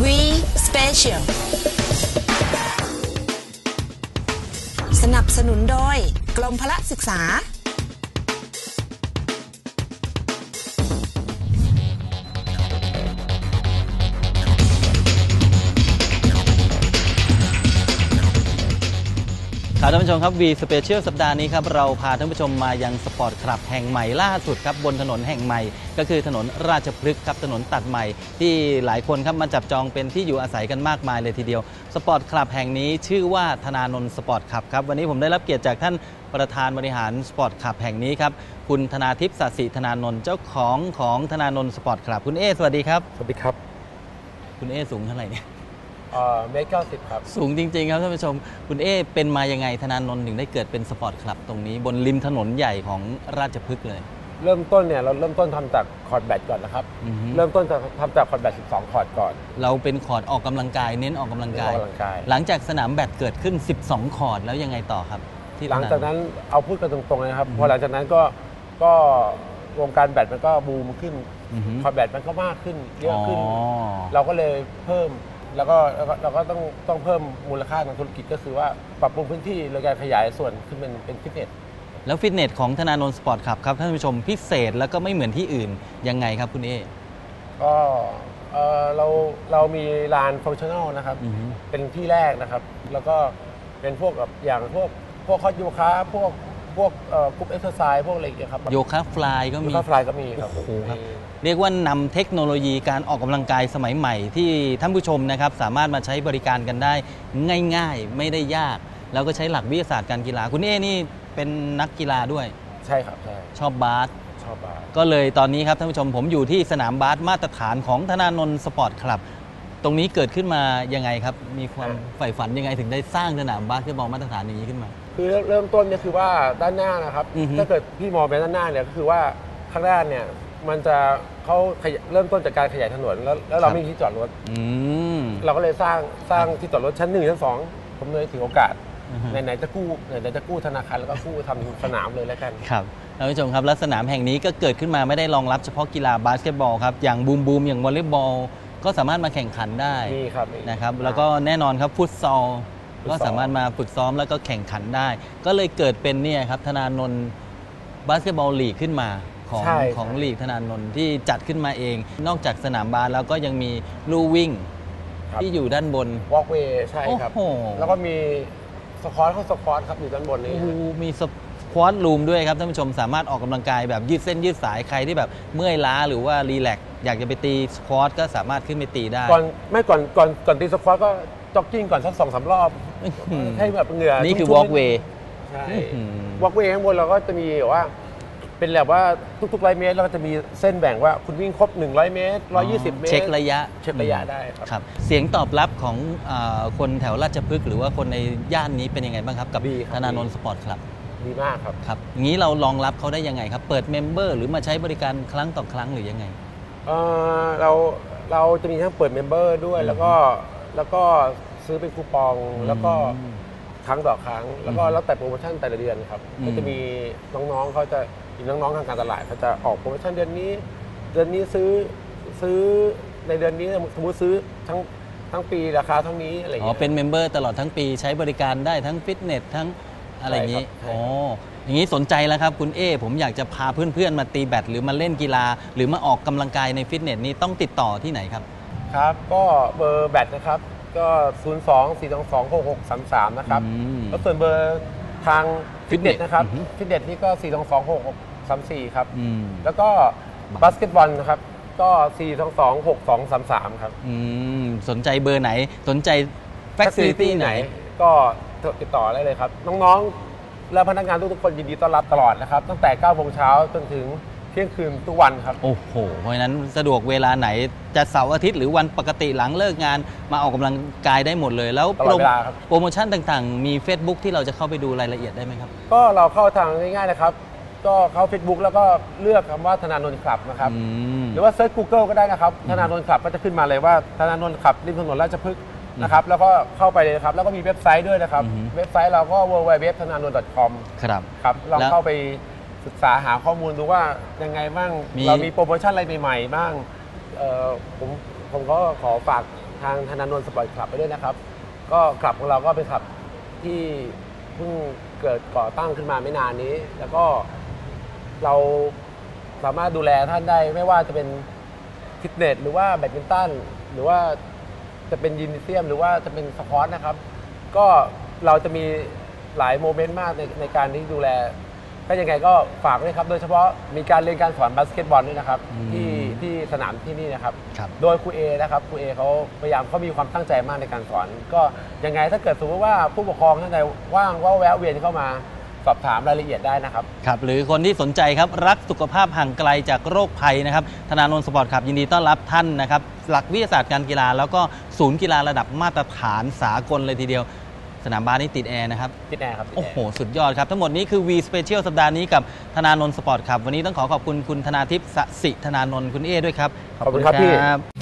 We Special สนับสนุนโดยกรมพละศึกษาท่านผู้ชมครับ V Special สัปดาห์นี้ครับเราพาท่านผู้ชมมายังสปอร์ตคลับแห่งใหม่ล่าสุดครับบนถนนแห่งใหม่ก็คือถนนราชพฤกษ์ครับถนนตัดใหม่ที่หลายคนครับมาจับจองเป็นที่อยู่อาศัยกันมากมายเลยทีเดียวสปอร์ตคลับแห่งนี้ชื่อว่าธนานนท์สปอร์ตคลับครับวันนี้ผมได้รับเกียรติจากท่านประธานบริหารสปอร์ตคลับแห่งนี้ครับคุณธนาทิพย์ สศิธนานนท์เจ้าของธนานนท์สปอร์ตคลับคุณเอสวัสดีครับสวัสดีครับคุณเอสูงเท่าไหร่เนี่ยเมตร 90ครับสูงจริงๆครับท่านผู้ชมคุณเอเป็นมายังไงธนานนท์ถึงได้เกิดเป็นสปอร์ตคลับตรงนี้บนริมถนนใหญ่ของราชพฤกษ์เลยเริ่มต้นเนี่ยเราเริ่มต้นทำจากคอร์ดแบดก่อนนะครับเริ่มต้นทำจากคอร์ดแบด12 คอร์ดก่อนเราเป็นคอร์ดออกกำลังกายเน้นออกกำลังกายหลังจากสนามแบดเกิดขึ้น12 คอร์ดแล้วยังไงต่อครับที่หลังจากนั้นเอาพูดกันตรงๆเลยครับพอหลังจากนั้นก็วงการแบดมันก็บูมขึ้นคอร์ดแบดมันก็มากขึ้นเยอะขึ้นเราก็เลยเพิ่มแล้วก็เราก็ต้องเพิ่มมูลค่าทางธุรกิจก็คือว่าปรับปรุงพื้นที่โดยการขยายส่วนขึ้นเป็นฟิตเนสแล้วฟิตเนสของธนานนท์สปอร์ตคลับครับท่านผู้ชมพิเศษแล้วก็ไม่เหมือนที่อื่นยังไงครับคุณเอก็เรามีลานฟังชั่นอลนะครับเป็นที่แรกนะครับแล้วก็เป็นพวกแบบอย่างพวกคอร์สโยคะพวกกรุ๊ปเอ็กซ์เซอร์ไซส์พวกอะไรอย่างเงี้ยครับโยคะฟลายก็มีโยคะฟลายก็มีครับโอ้โหครับเรียกว่านำเทคโนโลยีการออกกำลังกายสมัยใหม่ที่ท่านผู้ชมนะครับสามารถมาใช้บริการกันได้ง่ายๆไม่ได้ยากแล้วก็ใช้หลักวิทยาศาสตร์การกีฬาคุณเอนี่เป็นนักกีฬาด้วยใช่ครับใช่ชอบบาสก็เลยตอนนี้ครับท่านผู้ชมผมอยู่ที่สนามบาสมาตรฐานของธนานนท์สปอร์ตคลับตรงนี้เกิดขึ้นมายังไงครับมีความใฝ่ฝันยังไงถึงได้สร้างสนามบาสเกตบอลมาตรฐานอย่างนี้ขึ้นมาคือเริ่มต้นเนี่ยคือว่าด้านหน้านะครับถ้าเกิดพี่มองไปด้านหน้าเนี่ยก็คือว่าข้างหน้าเนี่ยมันจะเขาเริ่มต้นจากการขยายถนนแล้วเราไม่มีที่จอดรถเราก็เลยสร้างที่จอดรถชั้น1ชั้น2ผมเลยถือโอกาสไหนจะกู้ธนาคารแล้วก็กู้ทำสนามเลยแล้วกันครับท่านผู้ชมครับและสนามแห่งนี้ก็เกิดขึ้นมาไม่ได้รองรับเฉพาะกีฬาบาสเกตบอลครับอย่างบูมอย่างวอลเลย์บอลก็สามารถมาแข่งขันได้นะครับแล้วก็แน่นอนครับฟุตซอลก็สามารถมาฝึกซ้อมแล้วก็แข่งขันได้ก็เลยเกิดเป็นเนี่ยครับธนานนท์บาสเกตบอลลีกขึ้นมาของลีกธนานนท์ที่จัดขึ้นมาเองนอกจากสนามบาสแล้วก็ยังมีลู่วิ่งที่อยู่ด้านบนวอล์กเวย์ใช่ครับแล้วก็มีสควอตครับอยู่ด้านบนนี้มีสควอตรูมด้วยครับท่านผู้ชมสามารถออกกำลังกายแบบยืดเส้นยืดสายใครที่แบบเมื่อยล้าหรือว่ารีแลกซ์อยากจะไปตีสควอตก็สามารถขึ้นไปตีได้ก่อนตีสควอตก็จ็อกกิ้งก่อนสัก 2-3 รอบให้แบบเหงื่อนี่คือวอล์กเวย์ใช่วอล์กเวย์ข้างบนเราก็จะมีว่าเป็นแบบว่าทุกๆ100 เมตรเราก็จะมีเส้นแบ่งว่าคุณวิ่งครบ100 เมตร120 เมตรเช็คระยะได้ครับเสียงตอบรับของคนแถวราชพฤกษ์หรือว่าคนในย่านนี้เป็นยังไงบ้างครับกับธนานนท์สปอร์ตคลับดีมากครับครับงี้เรารองรับเขาได้ยังไงครับเปิดเมมเบอร์หรือมาใช้บริการครั้งต่อครั้งหรือยังไงเราจะมีทั้งเปิดเมมเบอร์ด้วยแล้วก็ซื้อเป็นคูปองแล้วก็ครั้งต่อครั้งแล้วแต่โปรโมชั่นแต่ละเดือนครับก็จะมีน้องๆเขาจะมีน้องๆทางการตลาดเขาจะออกโปรโมชั่นเดือนนี้ซื้อในเดือนนี้สมมติซื้อทั้งปีราคาเท่านี้อะไรอย่างเงี้ยเป็นเมมเบอร์ตลอดทั้งปีใช้บริการได้ทั้งฟิตเนสทั้งอะไรอย่างนี้อย่างนี้สนใจแล้วครับคุณเอผมอยากจะพาเพื่อนๆมาตีแบดหรือมาเล่นกีฬาหรือมาออกกำลังกายในฟิตเนสนี้ต้องติดต่อที่ไหนครับครับก็เบอร์แบดนะครับก็02-422-6633นะครับแล้วส่วนเบอร์ทางฟิตเนสนะครับฟิตเนสนี่ก็422-6634ครับแล้วก็บาสเกตบอลนะครับก็422-6233ครับสนใจเบอร์ไหนสนใจแฟคซิลิตี้ไหนก็ติดต่อได้เลยครับน้องๆและพนักงานทุกคนยินดีต้อนรับตลอดนะครับตั้งแต่9 โมงเช้าจนถึงเที่ยงคืนทุกวันครับโอ้โหเพราะฉะนั้นสะดวกเวลาไหนจะเสาร์อาทิตย์หรือวันปกติหลังเลิกงานมาออกกำลังกายได้หมดเลยแล้วโปรโมชั่นต่างๆมี Facebook ที่เราจะเข้าไปดูรายละเอียดได้ไหมครับก็เราเข้าทางง่ายๆนะครับก็เข้า Facebook แล้วก็เลือกคำว่าธนานนท์คลับนะครับหรือว่าเซิร์ช Google ก็ได้นะครับธนานนท์คลับก็จะขึ้นมาเลยว่าธนานนท์คลับริมถนนราชพฤกษ์นะครับแล้วก็เข้าไปเลยครับแล้วก็มีเว็บไซต์ด้วยนะครับเว็บไซต์เราก็ www.thananont.com ครับลองเข้าไปศึกษาหาข้อมูลดูว่ายังไงบ้างเรามีโปรโมชั่นอะไรใหม่ๆบ้างผมก็ขอฝากทางธนาโนนสปอร์ตคลับไปด้วยนะครับก็คลับของเราก็เป็นคลับที่เพิ่งเกิดก่อตั้งขึ้นมาไม่นานนี้แล้วก็เราสามารถดูแลท่านได้ไม่ว่าจะเป็นฟิตเนสหรือว่าแบดมินตันหรือว่าจะเป็นยิมนาเซียมหรือว่าจะเป็นสควอตนะครับก็เราจะมีหลายโมเมนต์มากในการที่ดูแลก็ยังไงก็ฝากด้วยครับโดยเฉพาะมีการเรียนการสอนบาสเกตบอลด้วยนะครับที่สนามที่นี่นะครับโดยครูเอนะครับครูเอเขาพยายามเขามีความตั้งใจมากในการสอนก็ยังไงถ้าเกิดสมมติว่าผู้ปกครองท่านใดว่างก็แวะเวียนเข้ามาสอบถามรายละเอียดได้นะครับครับหรือคนที่สนใจครับรักสุขภาพห่างไกลจากโรคภัยนะครับธนาโนนสปอร์ตคลับยินดีต้อนรับท่านนะครับหลักวิทยาศาสตร์การกีฬาแล้วก็ศูนย์กีฬาระดับมาตรฐานสากลเลยทีเดียวสนามบาสนี่ติดแอร์นะครับติดแอร์ครับโอ้โหสุดยอดครับทั้งหมดนี้คือ V Special สัปดาห์นี้กับธนาโนนสปอร์ตคลับวันนี้ต้องขอขอบคุณคุณธนาทิพย์สศิธนานนท์คุณเอด้วยครับขอบคุณครับพี่